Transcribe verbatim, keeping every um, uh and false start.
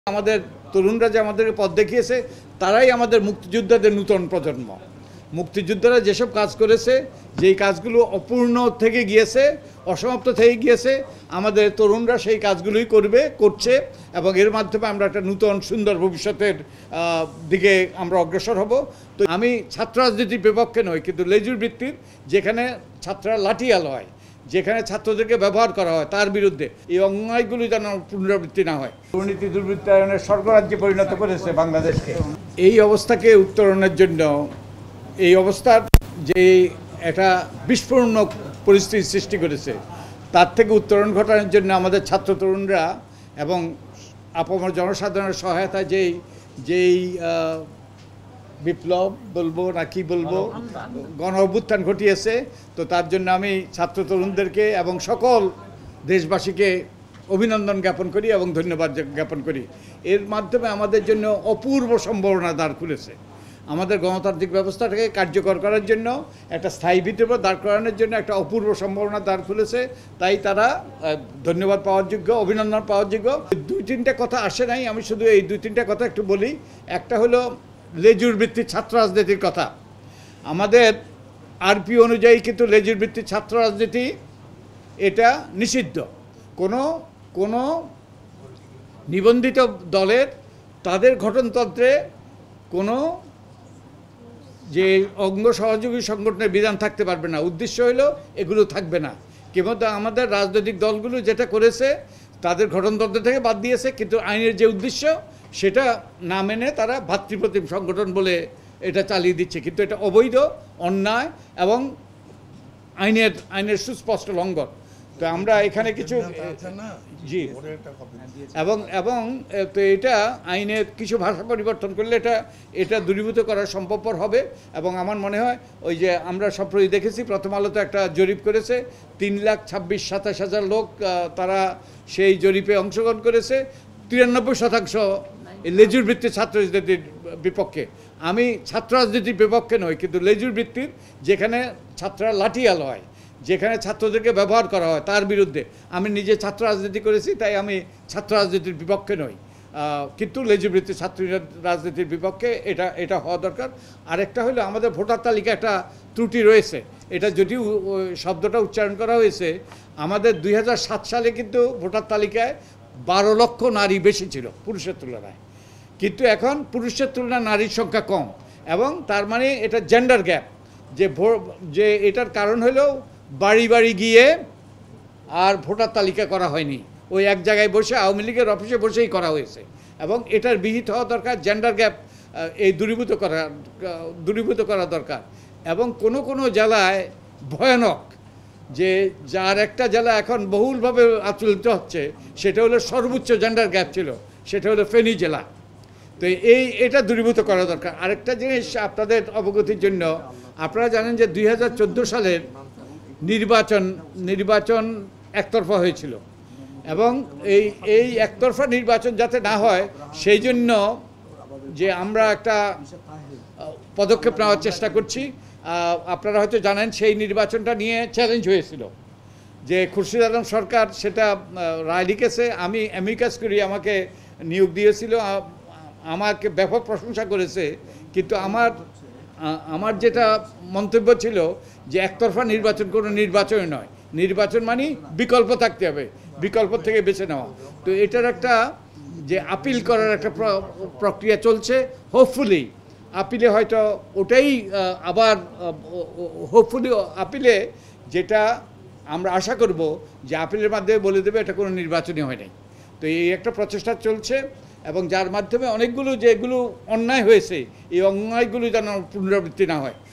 আমাদের তরুণরা যে আমাদেরকে পথ দেখিয়েছে তারাই আমাদের মুক্তিযোদ্ধাদের নূতন প্রজন্ম। মুক্তিযোদ্ধারা যেসব কাজ করেছে, যেই কাজগুলো অপূর্ণ থেকে গিয়েছে, অসমাপ্ত থেকে গিয়েছে, আমাদের তরুণরা সেই কাজগুলোই করবে, করছে এবং এর মাধ্যমে আমরা একটা নূতন সুন্দর ভবিষ্যতের দিকে আমরা অগ্রসর হব। তো আমি ছাত্র রাজনীতির বিপক্ষে নই, কিন্তু লেজুর বৃত্তির যেখানে ছাত্ররা লাঠিয়াল হয়, যেখানে ছাত্রদেরকে ব্যবহার করা হয়, তার বিরুদ্ধে এই অন্যায়গুলি যেন পুনরাবৃত্তি না হয়। দুর্নীতি দুর্বৃত্তায়নের স্বর্গরাজ্যে পরিণত করেছে বাংলাদেশকে। এই অবস্থাকে উত্তরণের জন্য, এই অবস্থার যে একটা বিস্ফোরণ পরিস্থিতি সৃষ্টি করেছে, তার থেকে উত্তরণ ঘটানোর জন্য আমাদের ছাত্র তরুণরা এবং আপামর জনসাধারণের সহায়তায় যেই যেই বিপ্লব বলবো না কি বলবো, গণ অভ্যুত্থান ঘটিয়েছে, তো তার জন্য আমি ছাত্র তরুণদেরকে এবং সকল দেশবাসীকে অভিনন্দন জ্ঞাপন করি এবং ধন্যবাদ জ্ঞাপন করি। এর মাধ্যমে আমাদের জন্য অপূর্ব সম্ভাবনা দ্বার খুলেছে। আমাদের গণতান্ত্রিক ব্যবস্থাটাকে কার্যকর করার জন্য, একটা স্থায়ী ভিত্তির উপর দাঁড় করানোর জন্য একটা অপূর্ব সম্ভাবনা দ্বার খুলেছে। তাই তারা ধন্যবাদ পাওয়ার যোগ্য, অভিনন্দন পাওয়ার যোগ্য। দুই তিনটা কথা আসে নাই, আমি শুধু এই দুই তিনটা কথা একটু বলি। একটা হলো লেজুর ভিত্তিক ছাত্র রাজনীতির কথা। আমাদের আরপি অনুযায়ী কিন্তু লেজুর ভিত্তিক ছাত্র রাজনীতি এটা নিষিদ্ধ। কোনো কোনো নিবন্ধিত দলের তাদের গঠনতন্ত্রে কোনো যে অঙ্গ সহযোগী সংগঠনের বিধান থাকতে পারবে না। উদ্দেশ্য হলো এগুলো থাকবে না। কেবল আমাদের রাজনৈতিক দলগুলো যেটা করেছে তাদের গঠনতন্ত্র থেকে বাদ দিয়েছে, কিন্তু আইনের যে উদ্দেশ্য সেটা না মেনে তারা ভাতৃপ্রতিম সংগঠন বলে এটা চালিয়ে দিচ্ছে। কিন্তু এটা অবৈধ, অন্যায় এবং আইনের আইনের সুস্পষ্ট লঙ্ঘন। তো আমরা এখানে কিছু জি এবং এবং তো এটা আইনের কিছু ভাষা পরিবর্তন করলে এটা এটা দূরীভূত করা সম্ভবপর হবে। এবং আমার মনে হয় ওই যে আমরা সম্প্রতি দেখেছি, প্রথম আলোতে একটা জরিপ করেছে, তিন লাখ ছাব্বিশ সাতাশ হাজার লোক তারা সেই জরিপে অংশগ্রহণ করেছে। তিরানব্বই শতাংশ লেজুর ভিত্তির ছাত্র রাজনীতির বিপক্ষে। আমি ছাত্র রাজনীতির বিপক্ষে নই, কিন্তু লেজুর ভিত্তির যেখানে ছাত্ররা লাঠিয়াল হয়, যেখানে ছাত্রদেরকে ব্যবহার করা হয়, তার বিরুদ্ধে। আমি নিজে ছাত্র রাজনীতি করেছি, তাই আমি ছাত্র রাজনীতির বিপক্ষে নই, কিন্তু লেজুবৃত্তির ছাত্র রাজনীতির বিপক্ষে এটা এটা হওয়া দরকার। আরেকটা হলো আমাদের ভোটার তালিকা একটা ত্রুটি রয়েছে। এটা যদিও শব্দটা উচ্চারণ করা হয়েছে, আমাদের দুই হাজার সাত সালে কিন্তু ভোটার তালিকায় বারো লক্ষ নারী বেশি ছিল পুরুষের তুলনায়, কিন্তু এখন পুরুষের তুলনায় নারীর সংখ্যা কম। এবং তার মানে এটা জেন্ডার গ্যাপ, যে যে এটার কারণ হলো বাড়ি বাড়ি গিয়ে আর ভোটার তালিকা করা হয়নি, ওই এক জায়গায় বসে আওয়ামী লীগের অফিসে বসেই করা হয়েছে। এবং এটার বিহিত হওয়া দরকার, জেন্ডার গ্যাপ এই দূরীভূত করা দূরীভূত করা দরকার। এবং কোনো কোনো জেলায় ভয়ানক, যে যার একটা জেলা এখন বহুলভাবে আচরিত হচ্ছে, সেটা হলো সর্বোচ্চ জেন্ডার গ্যাপ ছিল, সেটা হলো ফেনী জেলা। তো এই এটা দূরীভূত করা দরকার। আরেকটা জিনিস আপনাদের অবগতির জন্য, আপনারা জানেন যে দুই হাজার চোদ্দো সালের নির্বাচন নির্বাচন একতরফা হয়েছিল। এবং এই এই একতরফা নির্বাচন যাতে না হয় সেই জন্য যে আমরা একটা পদক্ষেপ নেওয়ার চেষ্টা করছি। আপনারা হয়তো জানেন সেই নির্বাচনটা নিয়ে চ্যালেঞ্জ হয়েছিল, যে খুরশিদ আলম সরকার সেটা রায় লিখেছে, আমি অ্যামিকাস করি, আমাকে নিয়োগ দিয়েছিল, আমাকে ব্যাপক প্রশংসা করেছে। কিন্তু আমার আমার যেটা মন্তব্য ছিল যে একতরফা নির্বাচন কোনো নির্বাচনই নয়, নির্বাচন মানে বিকল্প থাকতে হবে, বিকল্প থেকে বেছে নেওয়া। তো এটার একটা যে আপিল করার একটা প্রক্রিয়া চলছে, হোপফুলি আপিলে হয়তো ওটাই আবার হোপফুলি আপিলে যেটা আমরা আশা করব যে আপিলের মাধ্যমে বলে দেবে এটা কোনো নির্বাচনই হয় নাই। তো এই একটা প্রচেষ্টা চলছে, এবং যার মাধ্যমে অনেকগুলো যেগুলো অন্যায় হয়েছে, এই অন্যায়গুলো যেন পুনরাবৃত্তি না হয়।